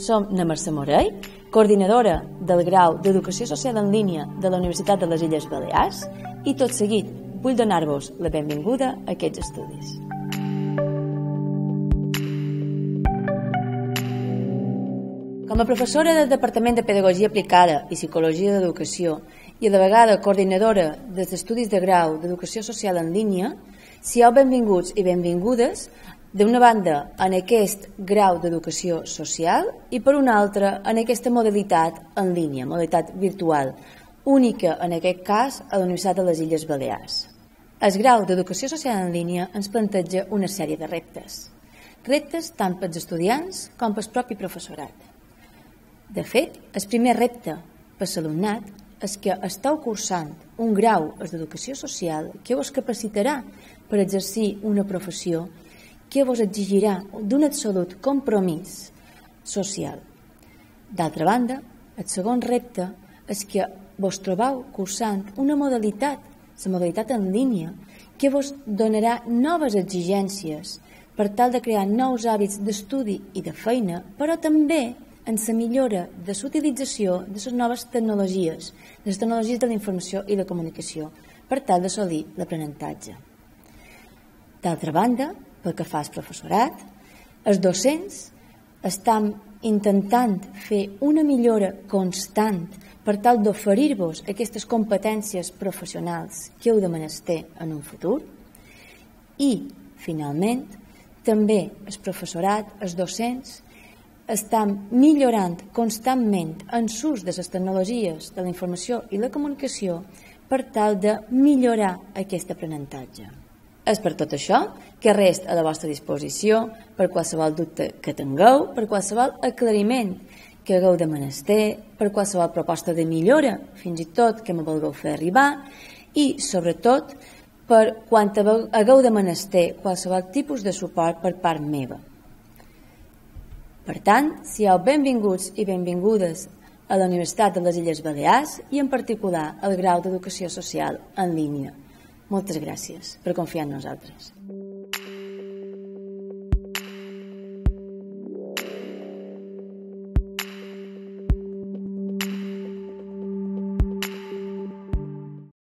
som na Mercè Morell, coordinadora del grau d'Educació Social en Línia de la Universitat de les Illes Balears, i tot seguit vull donar-vos la benvinguda a aquests estudis. Com a professora del Departament de Pedagogia Aplicada i Psicologia d'Educació i a la vegada coordinadora dels estudis de grau d'Educació Social en Línia, siau benvinguts i benvingudes d'una banda en aquest grau d'Educació Social i per una altra en aquesta modalitat en línia, modalitat virtual, única en aquest cas a la Universitat de les Illes Balears. El grau d'Educació Social en línia ens planteja una sèrie de reptes. Reptes tant pels estudiants com pel propi professorat. De fet, el primer repte per l'alumnat és que esteu cursant un grau d'Educació Social que us capacitarà per exercir una professió que vos exigirà d'un absolut compromís social. D'altra banda, el segon repte és que vos trobeu cursant una modalitat, la modalitat en línia, que vos donarà noves exigències per tal de crear nous hàbits d'estudi i de feina, però també en la millora de l'utilització de les noves tecnologies, de les tecnologies de la informació i la comunicació, per tal d'assolir l'aprenentatge. D'altra banda, pel que fa al professorat, els docents estan intentant fer una millora constant per tal d'oferir-vos aquestes competències professionals que heu de menester en un futur i, finalment, també el professorat, els docents, estan millorant constantment en l'ús de les tecnologies de la informació i la comunicació per tal de millorar aquest aprenentatge. És per tot això que rest a la vostra disposició per qualsevol dubte que tingueu, per qualsevol aclariment que hagueu de menester, per qualsevol proposta de millora, fins i tot que me vulgueu fer arribar, i, sobretot, per quan hagueu de menester qualsevol tipus de suport per part meva. Per tant, siau benvinguts i benvingudes a la Universitat de les Illes Balears i en particular al grau d'Educació Social en línia. Moltes gràcies per confiar en nosaltres.